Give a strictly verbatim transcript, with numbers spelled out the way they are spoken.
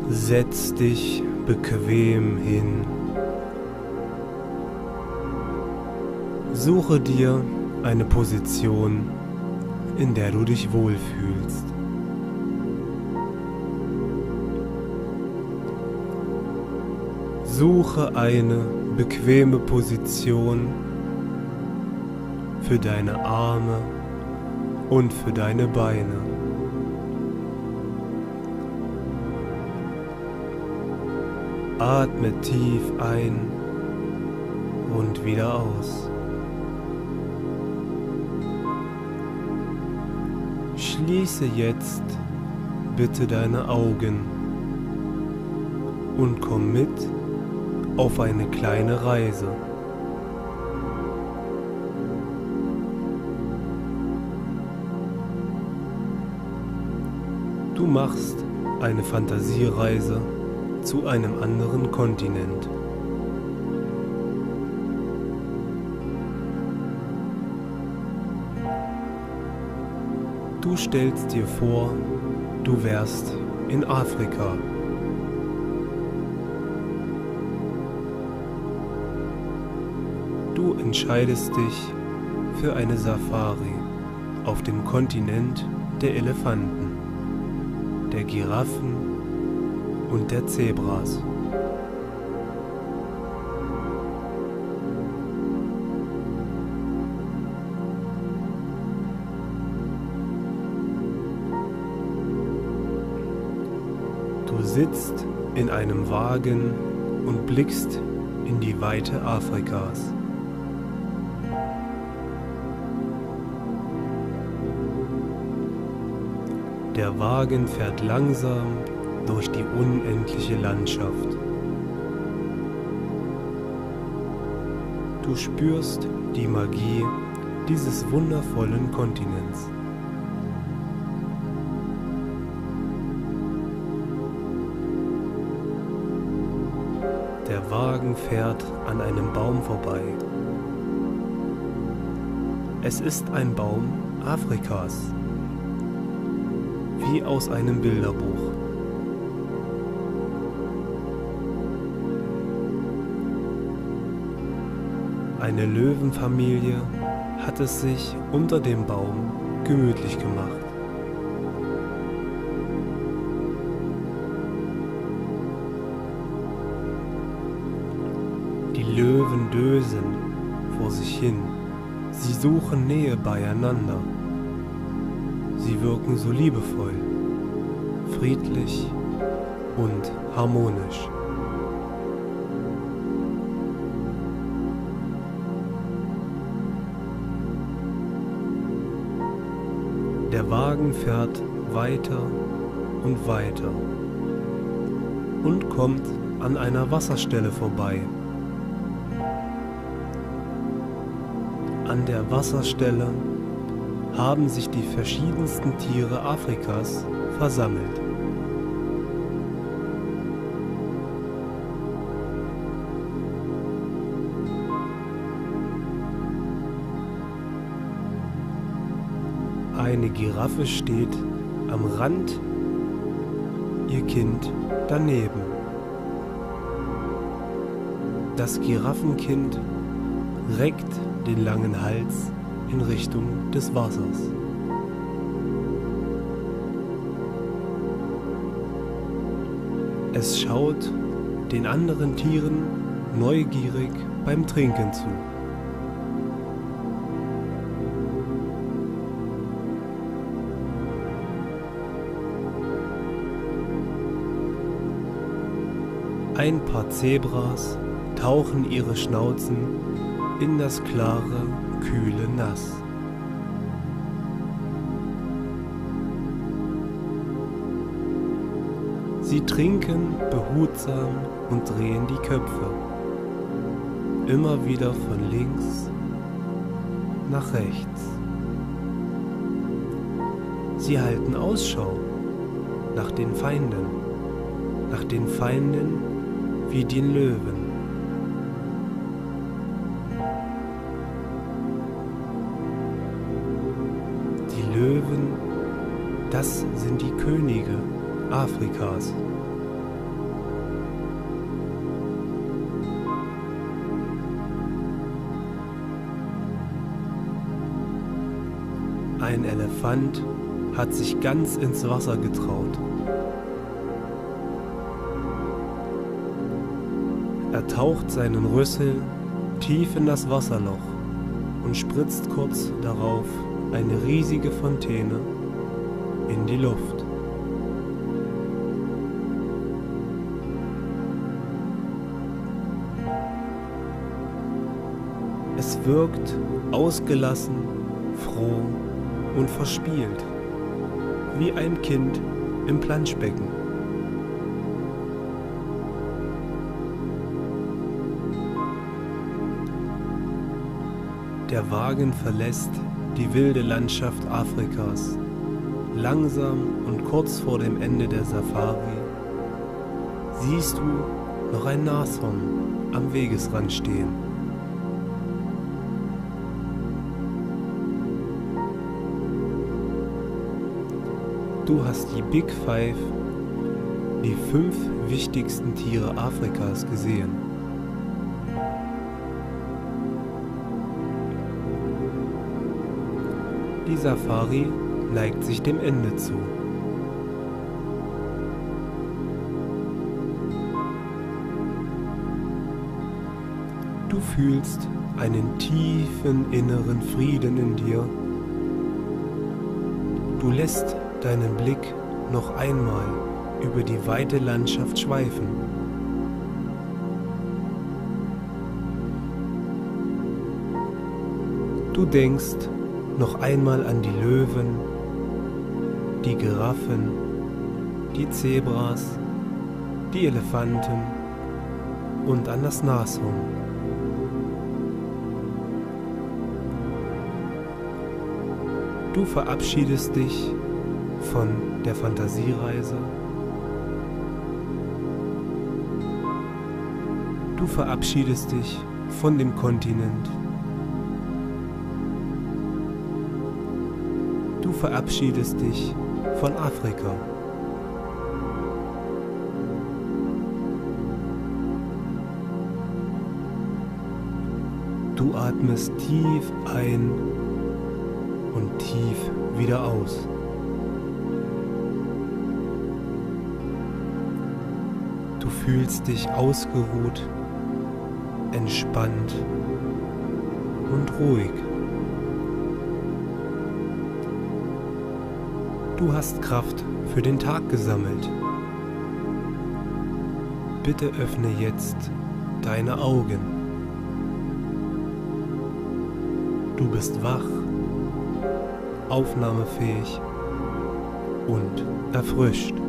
Setz dich bequem hin. Suche dir eine Position, in der du dich wohlfühlst. Suche eine bequeme Position für deine Arme und für deine Beine. Atme tief ein und wieder aus. Schließe jetzt bitte deine Augen und komm mit auf eine kleine Reise. Du machst eine Fantasiereise zu einem anderen Kontinent. Du stellst dir vor, du wärst in Afrika. Du entscheidest dich für eine Safari auf dem Kontinent der Elefanten, der Giraffen und der Zebras. Du sitzt in einem Wagen und blickst in die Weite Afrikas. Der Wagen fährt langsam durch die unendliche Landschaft. Du spürst die Magie dieses wundervollen Kontinents. Der Wagen fährt an einem Baum vorbei. Es ist ein Baum Afrikas, wie aus einem Bilderbuch. Eine Löwenfamilie hat es sich unter dem Baum gemütlich gemacht. Die Löwen dösen vor sich hin. Sie suchen Nähe beieinander. Sie wirken so liebevoll, friedlich und harmonisch. Der Wagen fährt weiter und weiter und kommt an einer Wasserstelle vorbei. An der Wasserstelle haben sich die verschiedensten Tiere Afrikas versammelt. Eine Giraffe steht am Rand, ihr Kind daneben. Das Giraffenkind reckt den langen Hals in Richtung des Wassers. Es schaut den anderen Tieren neugierig beim Trinken zu. Ein paar Zebras tauchen ihre Schnauzen in das klare, kühle Nass. Sie trinken behutsam und drehen die Köpfe, immer wieder von links nach rechts. Sie halten Ausschau nach den Feinden, nach den Feinden wie den Löwen. Die Löwen, das sind die Könige Afrikas. Ein Elefant hat sich ganz ins Wasser getraut. Er taucht seinen Rüssel tief in das Wasserloch und spritzt kurz darauf eine riesige Fontäne in die Luft. Es wirkt ausgelassen, froh und verspielt, wie ein Kind im Planschbecken. Der Wagen verlässt die wilde Landschaft Afrikas. Langsam und kurz vor dem Ende der Safari siehst du noch ein Nashorn am Wegesrand stehen. Du hast die Big Five, die fünf wichtigsten Tiere Afrikas, gesehen. Die Safari neigt sich dem Ende zu. Du fühlst einen tiefen inneren Frieden in dir. Du lässt deinen Blick noch einmal über die weite Landschaft schweifen. Du denkst noch einmal an die Löwen, die Giraffen, die Zebras, die Elefanten und an das Nashorn. Du verabschiedest dich von der Fantasiereise. Du verabschiedest dich von dem Kontinent. Du verabschiedest dich von Afrika. Du atmest tief ein und tief wieder aus. Du fühlst dich ausgeruht, entspannt und ruhig. Du hast Kraft für den Tag gesammelt. Bitte öffne jetzt deine Augen. Du bist wach, aufnahmefähig und erfrischt.